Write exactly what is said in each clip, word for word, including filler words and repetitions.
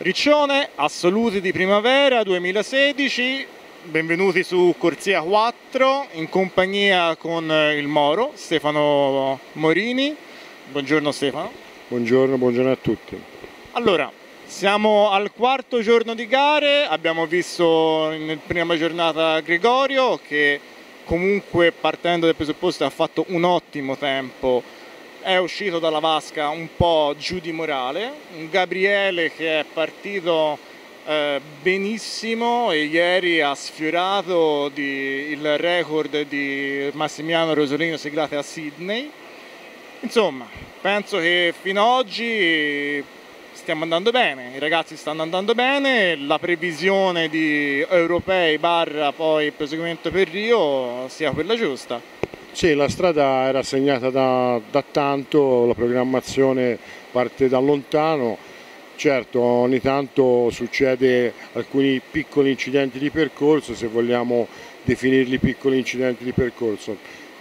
Riccione, assoluti di primavera duemilasedici, benvenuti su Corsia quattro in compagnia con il Moro, Stefano Morini. Buongiorno Stefano. Buongiorno, buongiorno a tutti. Allora, siamo al quarto giorno di gare, abbiamo visto in prima giornata Gregorio che comunque partendo dal presupposto ha fatto un ottimo tempo, è uscito dalla vasca un po' giù di morale, un Gabriele che è partito eh, benissimo e ieri ha sfiorato di, il record di Massimiliano Rosolino siglato a Sydney. Insomma, penso che fino ad oggi stiamo andando bene, i ragazzi stanno andando bene, la previsione di europei barra poi il proseguimento per Rio sia quella giusta. Sì, la strada era segnata da, da tanto, la programmazione parte da lontano, certo ogni tanto succede alcuni piccoli incidenti di percorso, se vogliamo definirli piccoli incidenti di percorso,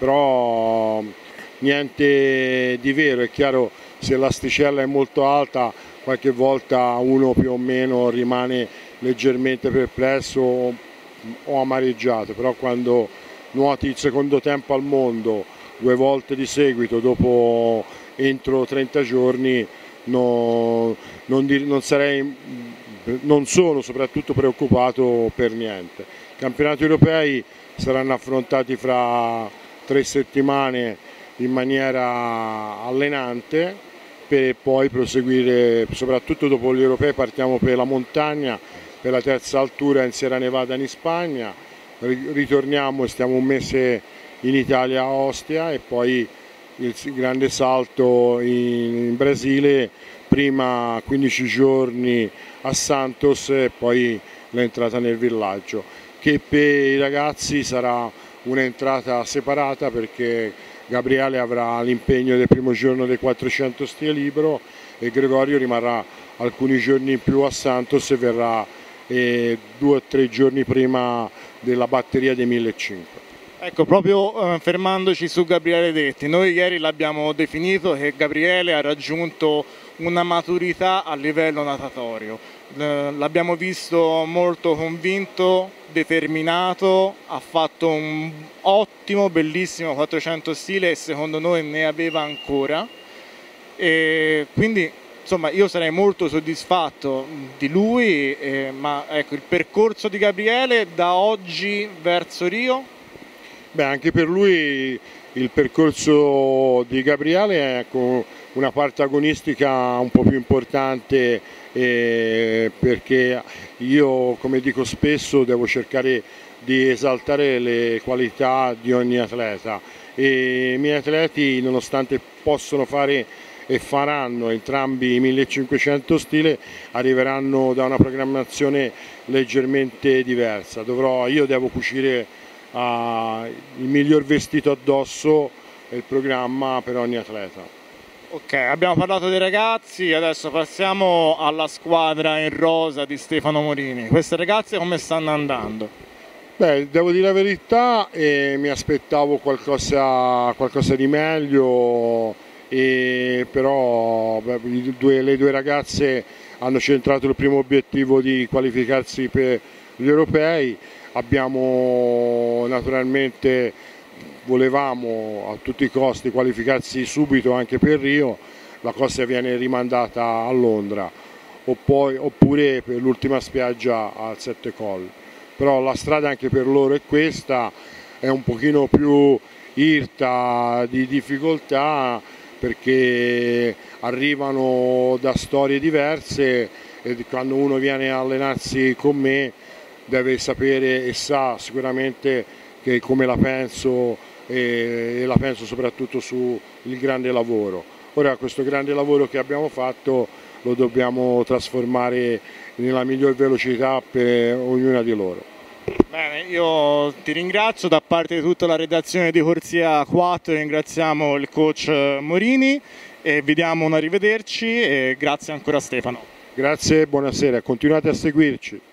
però niente di vero. È chiaro, se l'asticella è molto alta qualche volta uno più o meno rimane leggermente perplesso o amareggiato, però quando nuoti il secondo tempo al mondo due volte di seguito dopo entro trenta giorni no, non, non, sarei, non sono soprattutto preoccupato per niente. I campionati europei saranno affrontati fra tre settimane in maniera allenante per poi proseguire, soprattutto dopo gli europei partiamo per la montagna, per la terza altura in Sierra Nevada in Spagna, ritorniamo e stiamo un mese in Italia a Ostia e poi il grande salto in Brasile, prima quindici giorni a Santos e poi l'entrata nel villaggio, che per i ragazzi sarà un'entrata separata perché Gabriele avrà l'impegno del primo giorno dei quattrocento stile libero e Gregorio rimarrà alcuni giorni in più a Santos e verrà eh, due o tre giorni prima della batteria dei millecinquecento. Ecco, proprio eh, fermandoci su Gabriele Detti, noi ieri l'abbiamo definito che Gabriele ha raggiunto una maturità a livello natatorio, eh, l'abbiamo visto molto convinto, determinato, ha fatto un ottimo, bellissimo quattrocento stile e secondo noi ne aveva ancora, e quindi insomma io sarei molto soddisfatto di lui, eh, ma ecco, il percorso di Gabriele da oggi verso Rio? Beh, anche per lui il percorso di Gabriele è con una parte agonistica un po' più importante, eh, perché io, come dico spesso, devo cercare di esaltare le qualità di ogni atleta e i miei atleti, nonostante possono fare e faranno entrambi i millecinquecento stile, arriveranno da una programmazione leggermente diversa. Dovrò, io devo cucire uh, il miglior vestito addosso e il programma per ogni atleta. Ok, abbiamo parlato dei ragazzi, adesso passiamo alla squadra in rosa di Stefano Morini. Queste ragazze come stanno andando? Beh, devo dire la verità, eh, mi aspettavo qualcosa, qualcosa di meglio. E però beh, due, le due ragazze hanno centrato il primo obiettivo di qualificarsi per gli europei. Abbiamo naturalmente, volevamo a tutti i costi qualificarsi subito anche per Rio, la cosa viene rimandata a Londra o poi, oppure per l'ultima spiaggia al Sette Colli, però la strada anche per loro è questa, è un pochino più irta di difficoltà perché arrivano da storie diverse e quando uno viene a allenarsi con me deve sapere e sa sicuramente che come la penso e, e la penso soprattutto sul grande lavoro. Ora questo grande lavoro che abbiamo fatto lo dobbiamo trasformare nella miglior velocità per ognuna di loro. Bene, io ti ringrazio da parte di tutta la redazione di Corsia quattro, ringraziamo il coach Morini e vi diamo un arrivederci e grazie ancora Stefano. Grazie, buonasera, continuate a seguirci.